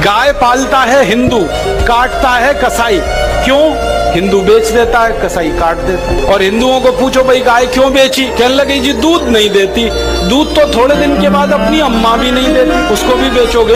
गाय पालता है हिंदू, काटता है कसाई। क्यों? हिंदू बेच देता है, कसाई काट देता है। और हिंदुओं को पूछो भाई गाय क्यों बेची, कहने लगे जी दूध नहीं देती। दूध तो थोड़े दिन के बाद अपनी अम्मा भी नहीं देती, उसको भी बेचोगे।